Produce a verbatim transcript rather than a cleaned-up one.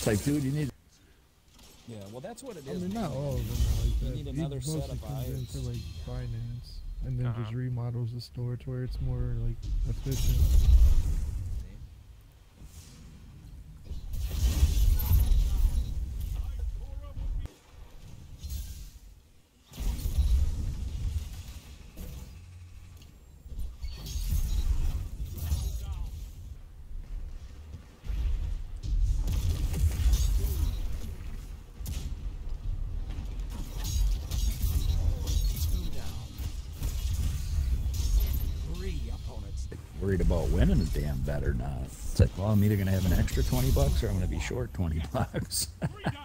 It's like, dude, you need. Yeah, well, that's what it I is. mean, man. not all of them are like You that. need He another set mostly of comes in eyes. for like finance, and then Uh-huh. just remodels the store to where it's more like efficient. Worried about winning a damn bet or not. It's like, well, I'm either gonna have an extra twenty bucks or I'm gonna be short twenty bucks.